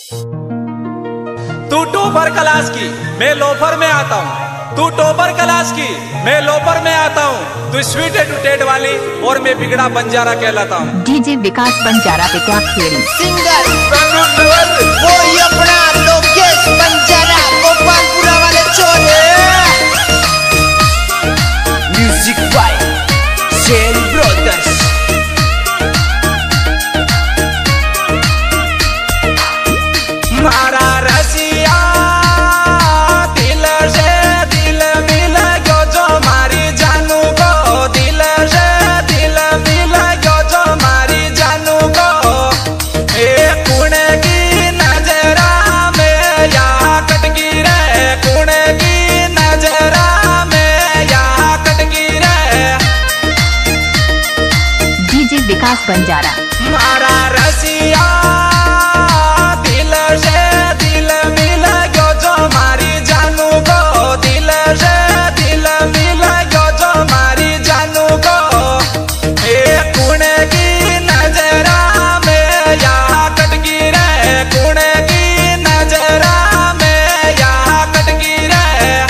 तू topper class की, मैं लोफर में आता हूँ। तू टॉपर क्लास की, मैं लोफर में आता हूँ। तू स्वीट एडुटेड वाली और मैं बिगड़ा बंजारा कहलाता हूँ। डीजे विकास बंजारा पे क्या खेड़ी सिंगर वो ही अपना लोकेश बंजारा गोपालपुरा वाले छोरे। Music by Sher brothers. मारा रसिया दिल से दिल मिल गयो जो मारी जानू को, दिल से दिल मिल गयो जो मारी जानू को। ए कुणे की नजरा में या कटकी रे, कुणे की नजरा में या कटकी रे। डीजे विकास बंजारा। मारा रसिया दिल से दिल मिल गयो जो मारी जानू को, दिल से दिल मिल गयो जो मारी जानू को। ए कुणे की नजरा में या कटकी रे, कुणे की नजरा में या कटकी रे।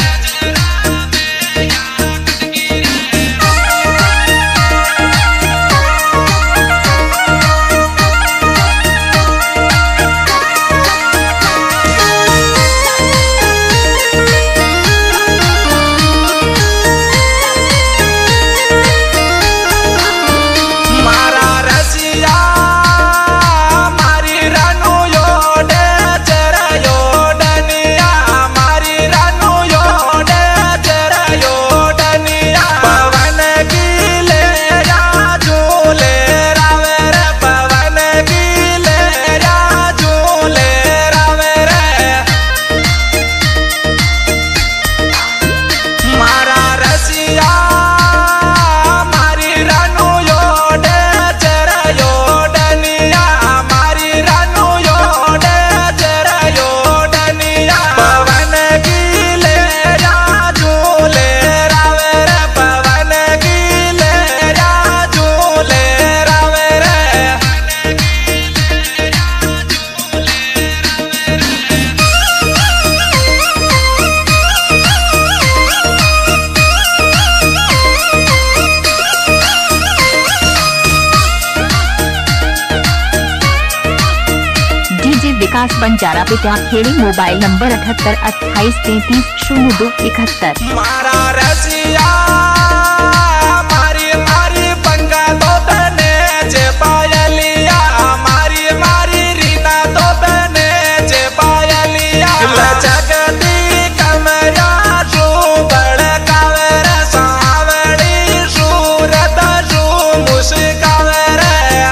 विकास बंजारा पे क्या खेड़ी। Mobile number 78 28 33 02 71। मारा रसिया मारी मारी पंगा तो तने जे पायलिया, मारी मारी रीना तो तने जे पायलिया। जगती कमरा शू बड़कावे रे, सावड़ी सूरत शू मुस्कावे रे।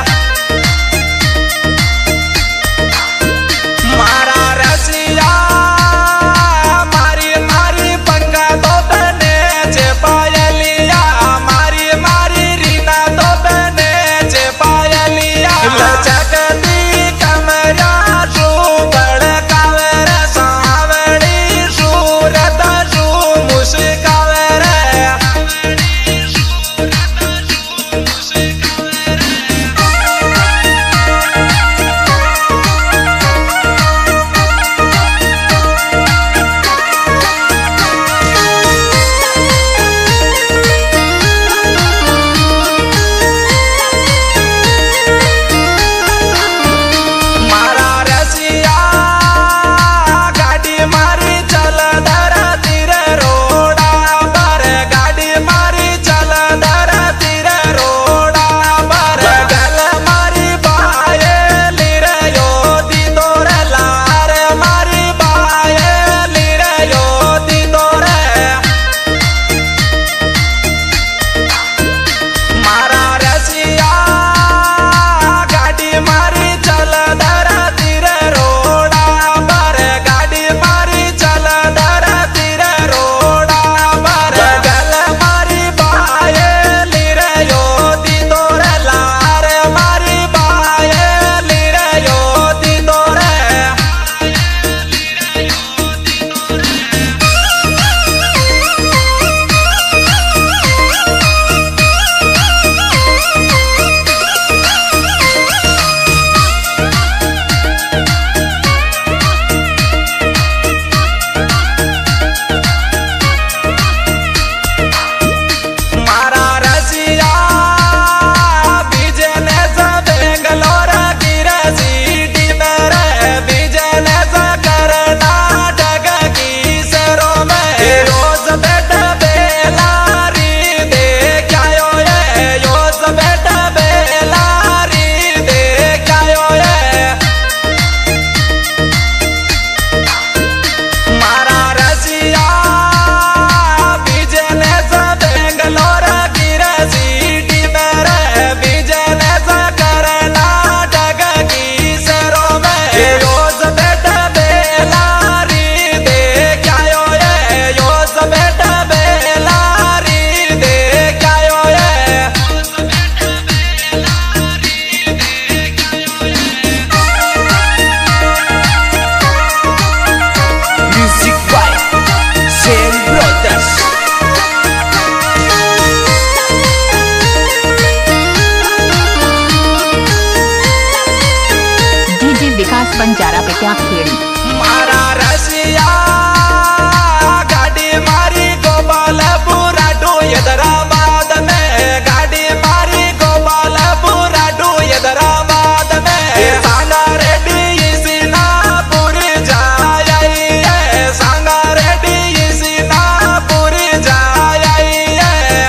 मारा रसिया मारी मारी पंगा तो तने जे पायलिया। बंजारा पेटा खेड़ी। मारा रसिया गाड़ी मारी गोपालपुर आडू हैदराबाद में, गाड़ी मारी गोपालपुर आडू हैदराबाद में। सांगा रेड्डी सीनापुर जाई है, सांगा रेड्डी सीनापुर जाई है।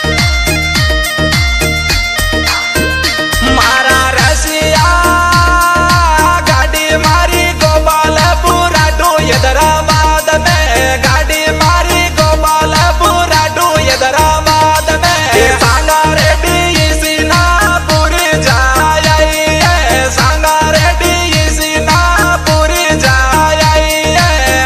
मारा रसिया गाड़ी मारी गोपालपुर आडू हैदराबाद में, गाड़ी मारी गोपालपुर आडू हैदराबाद में। सांगा रेड्डी सीनापुर जाई है, सांगा रेड्डी सीनापुर जाई है।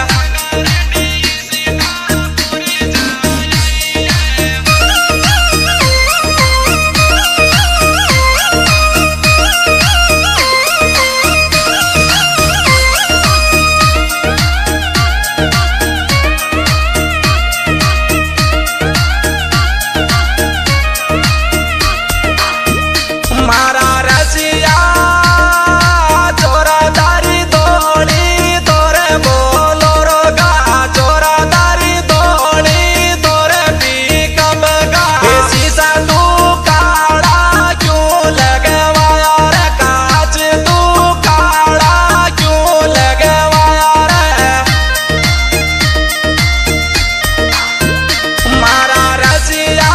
मारा रसिया चोरादारी दौड़ी तोरे बोलो रोगा, चोरादारी दौड़ी तोरे पिकअप गा। शीशा तू काला क्यों लगवाया रे, कांच तू काला क्यों लगवाया रे। मारा रसिया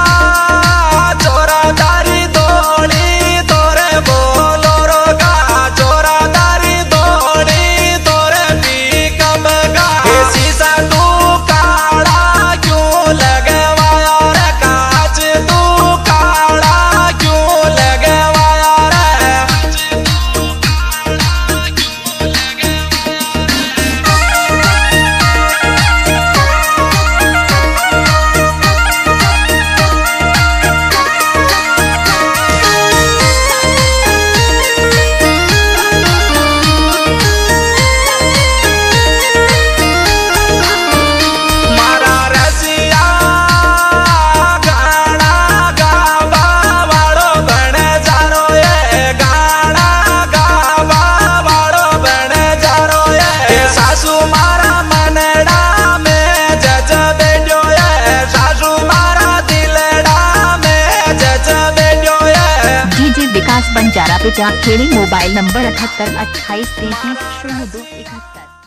चोरादारी दौड़ी तोरे बोलो रोगा, चोरादारी दौड़ी तोरे पिकअप गा। शीशा तू काला क्यों लगवाया रे, कांच तू काला क्यों लगवाया रे। मारा रसिया गाना गावा वाळो बण जारो ये, गाना गावा वाळो बण जारो ये। सासू मारा मनडा में जज बैठो ये, सासू मारा दिलडा में जज बैठो ये। DJ Vikas Banjara Peta Khedi. Mobile number 78 28 33 02 71।